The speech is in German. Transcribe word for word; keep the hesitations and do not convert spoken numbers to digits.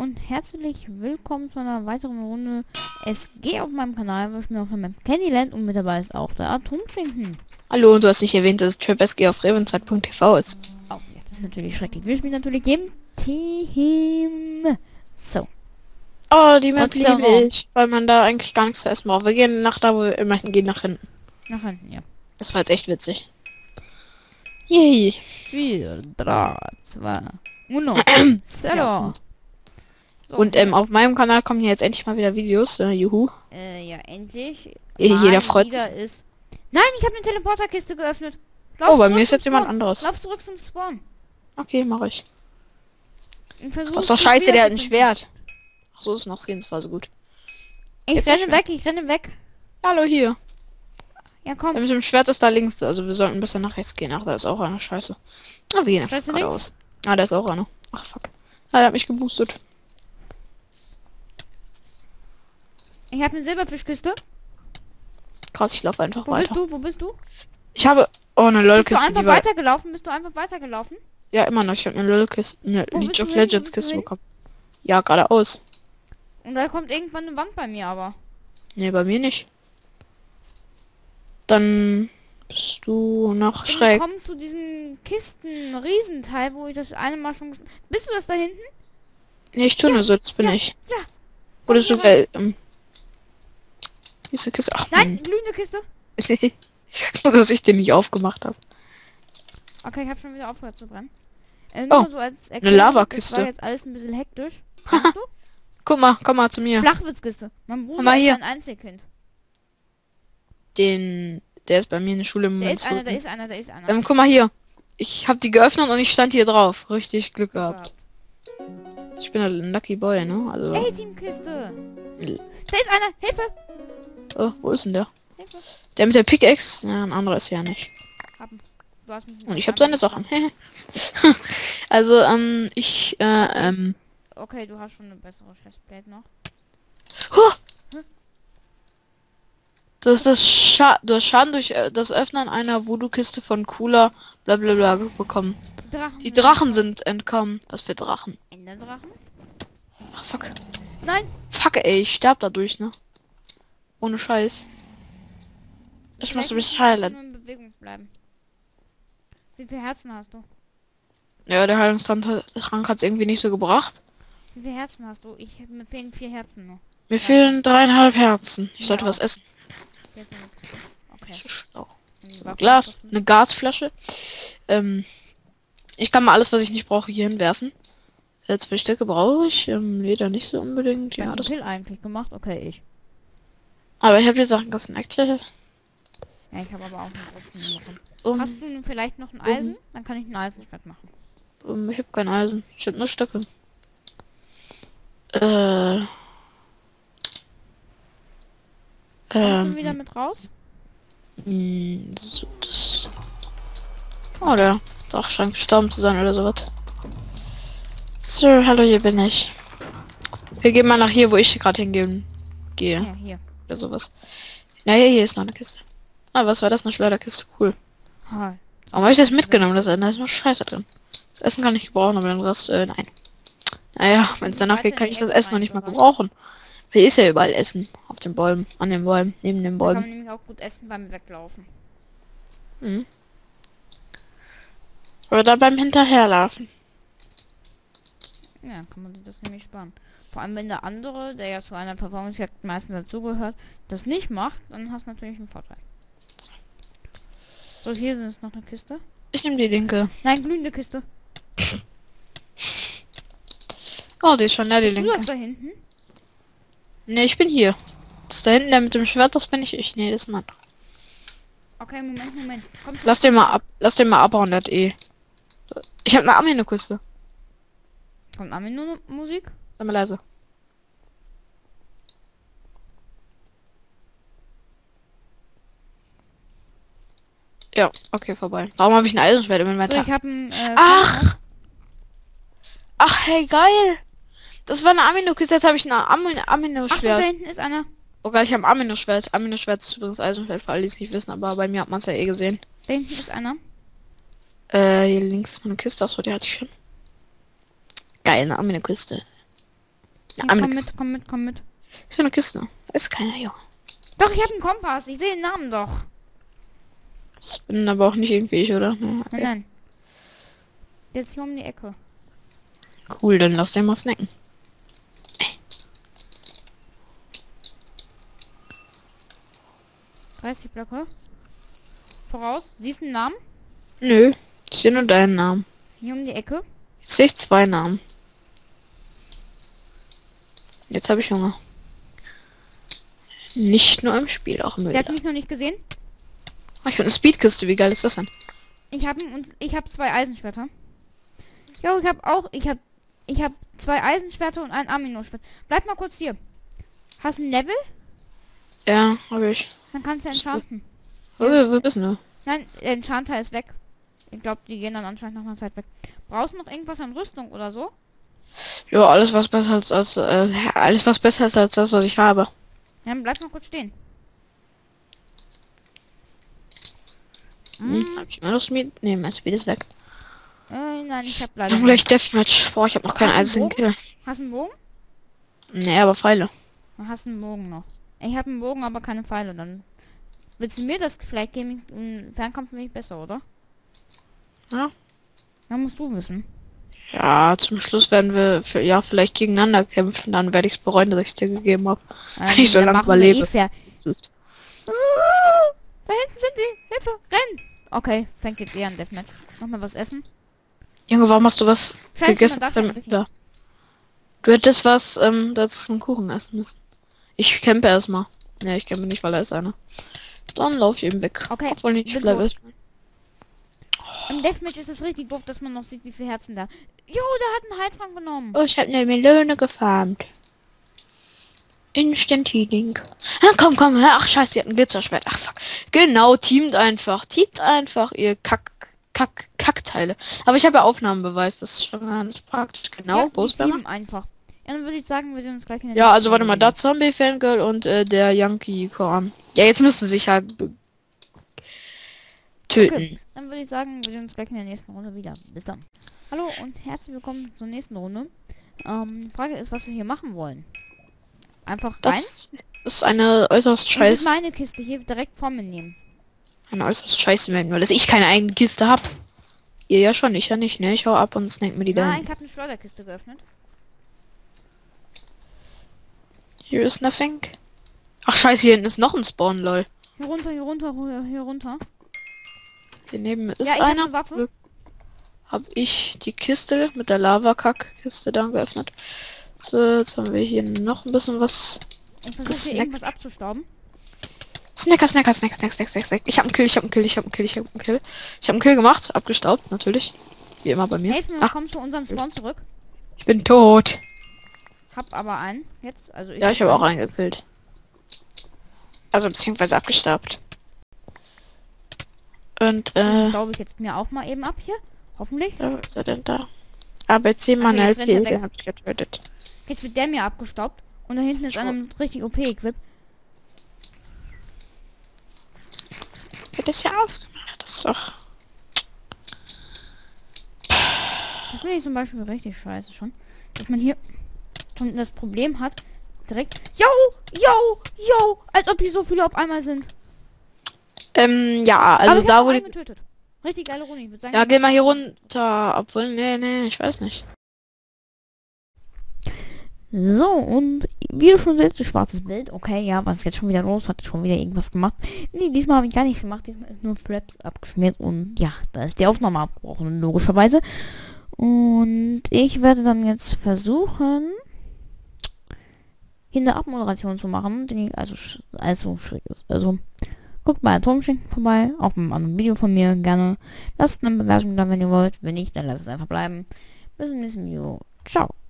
und herzlich willkommen zu einer weiteren Runde S G auf meinem Kanal. Wir spielen auf der Map Candyland und mit dabei ist auch der Atomschinken. Hallo, und du hast nicht erwähnt, dass es Trap S G auf Revenzeit Punkt T V ist. Oh, ja, das ist natürlich schrecklich. Wir spielen natürlich im Team. So. Oh, die Map Und der liebe Raum. ich, weil man da eigentlich gar nichts zu essen braucht. Wir gehen nach da, wo wir immer hingehen, nach hinten. Nach hinten, ja. Das war jetzt echt witzig. Yay. vier, drei, zwei, uno. Zero. So, Und ähm, auf meinem Kanal kommen hier jetzt endlich mal wieder Videos. Äh, juhu. Äh, ja, endlich. Eh, Mal jeder freut wieder ist... Nein, ich habe eine Teleporterkiste geöffnet. Lauf Oh, bei zurück mir ist zum jetzt jemand Spawn. anderes. Lauf zurück zum Spawn. Okay, mache ich. Und versuch, Das ist doch dich scheiße, der hat ein wiederzufinden. Schwert. Ach so, ist noch auf jeden Fall so gut. Ich Jetzt renne das weg, ich renne weg. Hallo, hier. Ja, Der komm. mit dem Schwert ist da links. Also wir sollten ein bisschen nach rechts gehen. Ach, da ist auch einer. Scheiße. Ah, wir gehen einfach Scheiße, links? geradeaus. Ah, da ist auch einer. Ach, fuck. Ah, der hat mich geboostet. Ich habe eine Silberfischkiste. Krass, ich laufe einfach Wo weiter. bist du? Wo bist du? Ich habe... Oh, eine Bist du LOL-Kiste. einfach Die war... weitergelaufen? Bist du einfach weitergelaufen? Ja, immer noch. Ich habe eine LOL-Kiste... Eine Wo League bist of du hin? Wo Legends bist du Kiste hin? bekommen. Ja, geradeaus. Und da kommt irgendwann eine Wand bei mir, aber. Nee, bei mir nicht. Dann bist du noch Wir schräg. kommen zu diesem Kisten-Riesenteil, wo ich das eine Mal schon... ges- Bist du das da hinten? Nee, ich tue nur so, das bin ja, ich. ja. Oder Komm so, hier rein. weil... Ähm, diese Kiste... Ach, Nein, glühende Kiste. Mann. Nur, dass ich den nicht aufgemacht habe. Okay, ich habe schon wieder aufgehört zu brennen. Äh, nur Oh, so als Erklärung, Lavakiste. Das war jetzt alles ein bisschen hektisch. Kannst du? Guck mal, komm mal zu mir. Flachwitzkiste. Mein Bruder mal ist hier. ein Einzelkind. Den... Der ist bei mir in der Schule im Da Moment ist einer, so- da ist einer, da ist einer. Ähm, guck mal hier. Ich habe die geöffnet und ich stand hier drauf. Richtig Glück gehabt. Ich bin halt ein Lucky Boy, ne? Also... Hey, Teamkiste. L- Da ist einer. Hilfe. Oh, wo ist denn der? Hilfe. Der mit der Pickaxe? Ja, ein anderer ist ja nicht. Haben. Du hast mich Und ich habe seine Sachen. Also, ähm, ich, äh, ähm... Okay, du hast schon eine bessere Chestplate noch. Huh! Du hast das Scha du hast Schaden durch äh, das Öffnen einer Voodoo-Kiste von Cooler bla bla bla bekommen. Drachen. Die Drachen sind entkommen. Was für Drachen? Enderdrachen? Ach, fuck. Nein. Fuck, ey, ich sterb dadurch, ne? Ohne Scheiß. Ich muss ein bisschen heilen. Nur in Bewegung bleiben. Wie viele Herzen hast du? Ja, der Heilungstrank hat es irgendwie nicht so gebracht. Wie viele Herzen hast du? Ich mir fehlen vier Herzen nur. Mir fehlen dreieinhalb Herzen. Ich Ja, sollte auch. was essen. Hier ist eine Kiste. Okay. Ich auch. Die Waffe Glas, ist eine Gasflasche. Ähm, ich kann mal alles, was ich nicht brauche, hier hinwerfen. Äh, zwei Stücke brauche ich, ähm, Leder nicht so unbedingt. Wer Ja, hat das. den Pill eigentlich gemacht? Okay, ich. Aber ich habe jetzt Sachen gesnackt. Ja, ich habe aber auch einen großen bekommen. Um, Hast du vielleicht noch ein Eisen? Dann kann ich ein Eisenschwert machen. um, ich habe kein Eisen. Ich habe nur Stöcke. Äh. Kommst du wieder Ähm. mit raus? mh, So, das. Oh, der Drache scheint gestorben zu sein oder sowas. So, hallo, hier bin ich. Wir gehen mal nach hier, wo ich gerade hingehen gehe. Ja, hier. Oder sowas. Naja, hier ist noch eine Kiste. Ah, was war das? Eine Schleuderkiste. Cool. Hi. Warum habe ich das mitgenommen? Das, da ist noch Scheiße drin. Das Essen kann ich gebrauchen, aber den Rest, äh, nein. Naja, wenn es danach geht, kann ich das Essen noch nicht mal gebrauchen. Weil hier ist ja überall Essen. Auf den Bäumen, an den Bäumen, neben den Da kann man Bäumen. nämlich auch gut essen beim Weglaufen. Mhm. Oder beim Hinterherlaufen. Ja, kann man sich das nämlich sparen. Vor allem wenn der andere, der ja zu einer Verfolgungsjagd meistens dazugehört, das nicht macht, dann hast du natürlich einen Vorteil. So, hier ist noch eine Kiste. Ich nehme die linke. Nein, glühende Kiste. Oh, die ist schon leer, die Du linke. hast da hinten. Ne, ich bin hier. Das da hinten, der mit dem Schwert, das bin ich. Ich, nee, das ist ein anderer. Okay, Moment, Moment. Komm Lass den mal ab, lass den mal abhauen, der hat eh. Ich habe eine Amino-Kiste. Kommt Amino Musik? Sei mal leise. Ja, okay, vorbei. Warum habe ich ein Eisenschwert im So, Inventar? ich habe ein. Äh, Ach! Ach, hey, geil! Das war eine Amino-Kiste, jetzt habe ich ein Amin Ach, so, da Amino-Schwert. hinten ist einer. Oh Gott, ich habe ein Amino-Schwert. Amino-Schwert ist übrigens Eisenschwert, für alle, die es nicht wissen, aber bei mir hat man es ja eh gesehen. Da hinten ist einer. Äh, hier links ist noch eine Kiste, achso, die hatte ich schon. Geil, eine Amino-Kiste. Ja, Komm einmal mit, Kiste. komm mit, komm mit. Ist ja eine Kiste. Ist keiner, Junge. Doch, ich habe einen Kompass. Ich sehe den Namen doch. Das bin aber auch nicht irgendwie ich, oder? Ja, Nein, okay. nein. Jetzt hier um die Ecke. Cool, dann lass den mal snacken. dreißig Blöcke. Voraus. Siehst du einen Namen? Nö, ich sehe nur deinen Namen. Hier um die Ecke. Jetzt sehe ich zwei Namen. Jetzt habe ich Hunger. Nicht nur im Spiel, auch im Der hat Bilder. mich noch nicht gesehen. Ah, ich habe eine Speedkiste, wie geil ist das denn? Ich habe und ich habe zwei Eisenschwerter. Jo, ich habe auch, ich habe, ich habe zwei Eisenschwerter und ein Aminoschwert. Bleib mal kurz hier. Hast ein Level? Ja, habe ich. Dann kannst du enchanten. Wo, wo bist du? Nein, der Enchanter ist weg. Ich glaube, die gehen dann anscheinend nach einer Zeit weg. Brauchst du noch irgendwas an Rüstung oder so? Ja, alles was besser ist als äh, alles was besser ist als das, was ich habe. Ja, dann bleib mal kurz stehen. Hm, hab ich immer noch Speed? Nee, mein Speed ist weg. Äh, nein, ich habe Wir leider haben gleich Deathmatch. Boah, ich habe noch keinen Hast du einen einzigen Kill. Hast du einen Bogen? Nee, aber Pfeile. Du hast einen Bogen noch. Ich habe einen Bogen, aber keine Pfeile. Dann willst du mir das vielleicht geben? Im Fernkampf bin ich besser, oder? Ja. Ja, musst du wissen. Ja, zum Schluss werden wir für, ja vielleicht gegeneinander kämpfen. Dann werde ich es bereuen, dass ich dir gegeben habe. Äh, Wenn ich so dann lange machen wir überlebe. eh fair. Uh, da hinten sind die. Hilfe, renn! Okay, fängt jetzt eher an Deathmatch. Noch mal was essen. Junge, warum hast du was Scheiße, gegessen? man darf ja Dann- nicht. da. Du hättest was, ähm, das ist ein Kuchen essen müssen. Ich campe erstmal. Ne, ich campe nicht, weil er ist einer. Dann lauf ich eben weg. Okay, Obwohl nicht, ich bin bleibe tot. erstmal. Im Deathmatch ist es richtig doof, dass man noch sieht, wie viele Herzen da. Jo, der hat einen Heiltrank genommen. Oh, ich habe eine Melone gefarmt. Instant Healing. Ah, komm, komm. Ach, scheiße, die hat ein Glitzerschwert. Ach, fuck. Genau, teamt einfach. Teamt einfach, ihr Kack, Kack, Kackteile. Aber ich habe ja Aufnahmebeweis. Das ist schon ganz praktisch. Genau, Ja, wo die ist Bammer? sieben einfach. Ja, dann würde ich sagen, wir sehen uns gleich in der Ja, nächsten also warte mal, Runde da wieder. Zombie Fangirl und äh, der Yankee Koran. Ja, jetzt müsste sich ja be- töten. Okay, dann würde ich sagen, wir sehen uns gleich in der nächsten Runde wieder. Bis dann. Hallo und herzlich willkommen zur nächsten Runde. Ähm, Frage ist, was wir hier machen wollen. Einfach rein. Das ist eine äußerst Ich will scheiß, meine Kiste hier direkt vor mir nehmen. eine äußerst scheiße Manual, dass ich keine eigene Kiste hab. Ihr ja schon, ich ja nicht, ne? Ich hau ab und snack mir die Na, dann. ich habe eine Schleuderkiste geöffnet. Hier ist nothing. Ach scheiße, hier hinten ist noch ein Spawn, lol. Hier runter, hier runter, hier, hier runter. Hier neben ist Ja, ich hab einer. eine Waffe. Hab ich die Kiste mit der Lava-Kack-Kiste da geöffnet. So, jetzt haben wir hier noch ein bisschen was. Ich versuche hier Gesnackt. irgendwas abzustauben. Snacker, Snacker, Snacker, Snack, Snack, Snack, Snack. Ich hab einen Kill, ich hab einen Kill, ich hab einen Kill, ich hab einen Kill. Ich hab einen Kill gemacht, abgestaubt, natürlich. Wie immer bei mir. Helfen wir, Ach, komm zu unserem Spawn zurück. ich bin tot. Hab aber einen. Jetzt, also ich. Ja, ich habe auch einen gekillt. Also beziehungsweise abgestaubt. Und äh, Staube ich jetzt mir auch mal eben ab hier. Hoffentlich. ja, wo ist er denn da? A B C Mann jetzt rennt er L P, weg. den hab ich getötet. Jetzt wird der mir abgestaubt. Und da hinten ist einer mit richtig O P-Equip. Wird das ja ausgemacht, das ist doch. Das finde ich zum Beispiel richtig scheiße schon. Dass man hier schon das Problem hat, direkt. Yo! Yo! Yo! Als ob hier so viele auf einmal sind. Ähm, ja, Aber also ich da hab wo einen die. getötet. Richtig geile Runde. Ich würde sagen. Ja, geh mal hier runter. Obwohl, nee, nee, ich weiß nicht. So, und wie du schon siehst, schwarzes Bild. Okay, ja, was ist jetzt schon wieder los? Hat schon wieder irgendwas gemacht? Nee, diesmal habe ich gar nichts gemacht. Diesmal ist nur Fraps abgeschmiert und ja, da ist die Aufnahme abgebrochen, logischerweise. Und ich werde dann jetzt versuchen, hier eine Abmoderation zu machen, die also, sch- also schräg ist. Also, guckt bei Atomschinken vorbei, auf einem anderen Video von mir, gerne. Lasst eine Bewertung da, wenn ihr wollt. Wenn nicht, dann lasst es einfach bleiben. Bis zum nächsten Video. Ciao.